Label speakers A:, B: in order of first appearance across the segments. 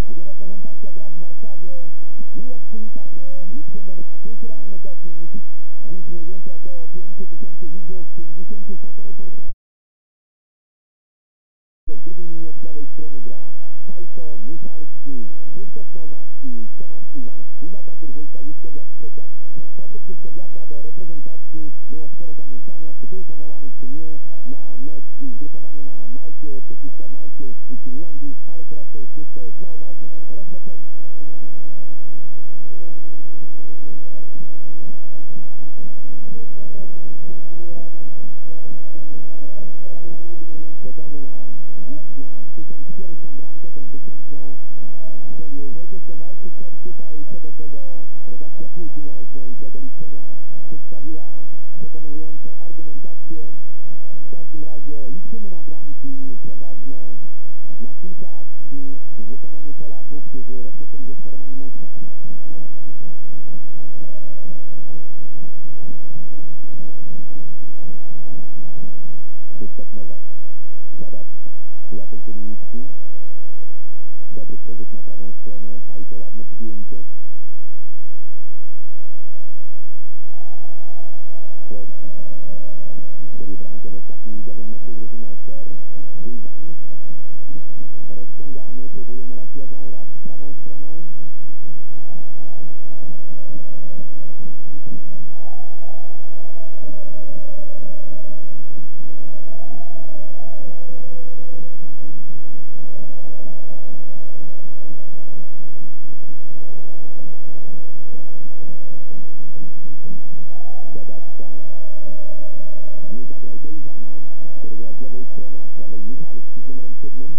A: gdy reprezentacja gra w Warszawie. Miłe przywitanie, liczymy na kulturalny doping. Dziś mniej więcej około 5000 widzów, 50 fotoreporterów. W drugiej linii od prawej strony gra Hajto, Michalski, Krzysztof Nowak i Tomasz Iwan. I w ataku dwójka Juszkowiak-Trzeciak. Powrót Juszkowiaka do reprezentacji. Było sporo zamieszania, czy był powołany, czy nie, na mecz i zgrupowanie na Malcie przeciwko Malcie i Finlandii, ale teraz to już wszystko jest Nowak. Rozpoczęcie. Czekamy na 1001 bramkę, tę 1000 strzelił Wojciech Kowalczyk, choć tutaj co do tego redakcja Piłki Nożnej co do liczenia przedstawiła przekonującą argumentację. W każdym razie liczymy na bramki, co ważne, na kilka akcji w wykonaniu Polaków, którzy rozpoczęli ze sporym animusem. Krzysztof Nowak, Siadacka, Jacek Zieliński, dobry przerzut na prawą stronę, Hajto, ładne przyjęcie. Płock strzelił bramkę w ostatnim ligowym meczu drużyny OSR. Iwan, rozciągamy, próbujemy raz lewą, raz prawą stroną. Siadacka. Nie zagrał do Iwana, który gra z lewej strony, a z prawej Michalski z numerem 7.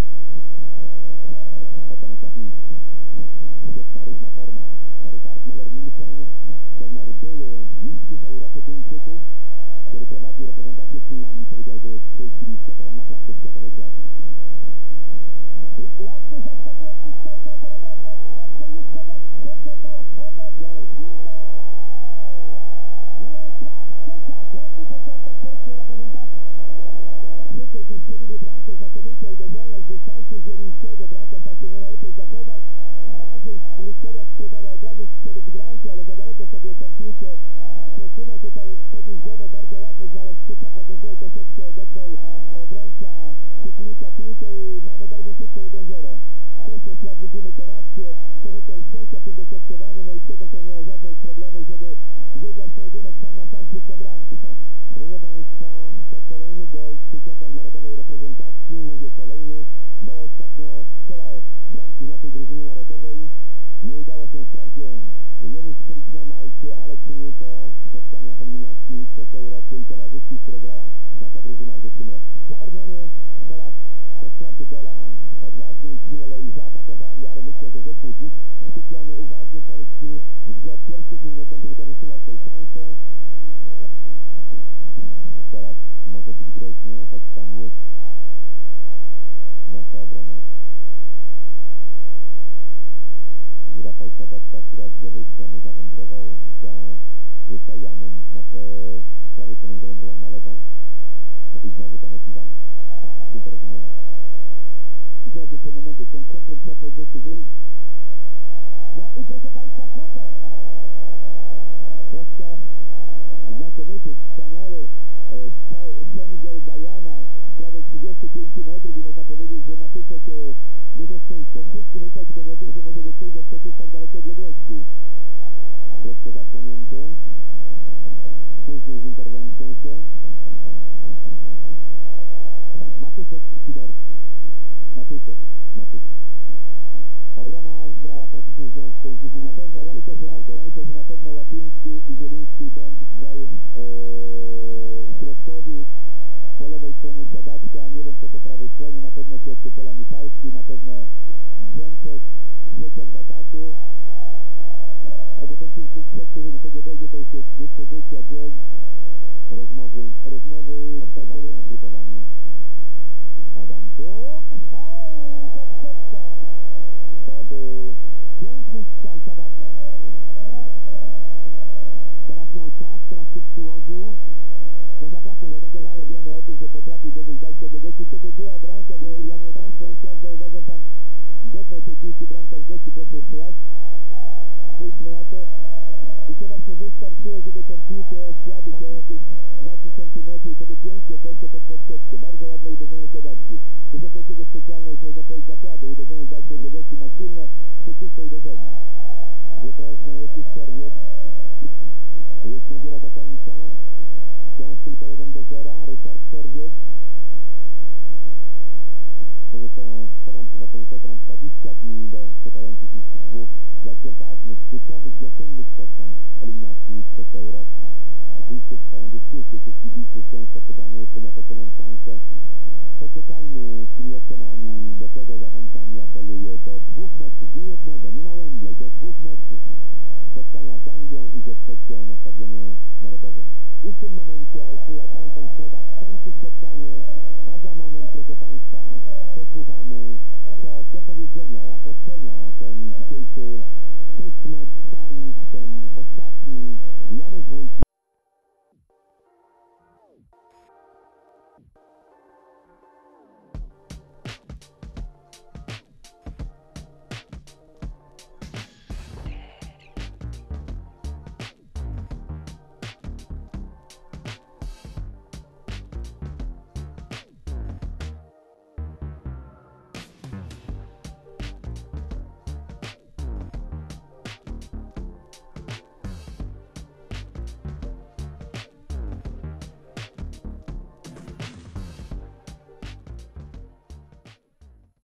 A: Tomek Łapiński. Świetna, równa forma. Richard Müller-Nielsen, trener były mistrzów Europy Duńczyków, który prowadził reprezentację Finlandii, powiedział, że jest w tej chwili stoperem naprawdę światowej klasy. I ładny, zaskakujący strzał, dobrze Juszkowiak przeczytał, odegrał. Mirosław Czesiak, ładny początek polskiej reprezentacji. Wszyscy tu strzelili bramkę, znakomicie uderzenia z dystansu Zielińskiego. Bramkarz tam się nie najlepiej zachował. Andrzej Juszkowiak próbował od razu strzelić bramkę, ale za daleko sobie tę piłkę posunął. Tutaj podniósł głowę, bardzo ładnie znalazł Czesiak, chociaż tutaj troszeczkę dotknął obrońca przeciwnika piłkę i mamy bardzo szybko 1-0. Wcześniej teraz widzimy tą akcję, trochę tutaj szczęścia w tym dośrodkowaniu, no i tego to nie ma żadnych problemów, żeby wygrać pojedynek sam na sam z pustą bramką. Proszę Państwa, to kolejny gol Krzysiaka w narodowej reprezentacji. Mówię kolejny, bo ostatnio strzelał bramki w naszej drużynie narodowej. Nie udało się wprawdzie jemu strzelić na Malcie, ale czynił to w spotkaniach eliminacji Mistrzostw Europy i towarzyskich, które grała nasza drużyna w zeszłym roku. Na Orlenie teraz po stracie gola odważniej, śmielej zaatakowali, ale myślę, że zespół dziś skupiony, uważny, polski, gdzie od pierwszych minut będzie wykorzystywał tej szansę. Teraz może być groźnie, choć tam jest nasza obrona. I Rafał Siadacka, która z lewej strony zawędrował za Jesajanem, z prawej strony zawędrował na lewą. No i znowu Tomek Iwan. Tak, nieporozumienie. I zobaczcie te momenty, tą kontrą trzeba po prostu wyjść. No i proszę Państwa, słupek. Troszkę znakomity, wspaniały strzał Szengel Dajana z prawie 35 metrów i można powiedzieć, że Matyczek dużo szczęścia. Wszyscy myślał tylko nie o tym, że może go ktoś zaskoczyć tak daleko odległości. Troszkę zasłonięty. Później z interwencją się. Matyczek Sidorski. Matyczek. Obrona brała praktycznie zdolną z tej drużyny. Ja myślę, że na pewno Łapiński i Zieliński bądź dwaj środkowi. Po lewej stronie Siadacka, nie wiem co po prawej stronie, na pewno w środku pola Michalski, na pewno Brzęczek, Trzeciak w ataku. A potem tych dwóch trzech, którzy do tego dojdzie, to już jest dyspozycja, dziel, rozmowy, obserwacja na zgrupowaniu. Adamczuk, poprzeczka! To był piękny strzał Siadacka. Teraz miał czas, teraz się przyłożył. No zabrakło mu doskonale, wiemy o tym, że potrafi dosyć dalej odległości. Wtedy była bramka, bo jak Państwo zauważam tam godną tej piłki bramkarz gości, proszę jeszcze raz. Spójrzmy na to. I to właśnie wystarczyło, żeby tą piłkę osłabić o jakieś 2-3 cm i to by pięknie poszło pod poprzeczkę. Bardzo ładne uderzenie Sedacki. To są też jego specjalność, można powiedzieć, zakładu. Uderzenie z dalszej odległości ma silne, przeczyste uderzenie.
B: Wiatrożny jest już Czerwiec. Już niewiele do końca. Wciąż tylko 1-0. Ryszard Czerwiec. Pozostaje ponad 20 dni do czekających już dwóch jakże ważnych, kluczowych, wiosennych spotkań eliminacji Mistrzostw Europy. Oczywiście trwają dyskusje wśród kibiców, często pytamy, czym jak oceniam szansę. Poczekajmy z tymi ocenami, do czego zachęcam i apeluję do 2 meczów, nie jednego, nie na Wembley, do 2 meczów. Spotkania z Anglią i ze Szwecją na Stadionie Narodowym. I w tym momencie Austriak Anton Streda kończy spotkanie, a za moment, proszę Państwa, posłuchamy, co do powiedzenia, jak ocenia ten dzisiejszy test mecz, sparring, ten ostatni Janusz Wójcik.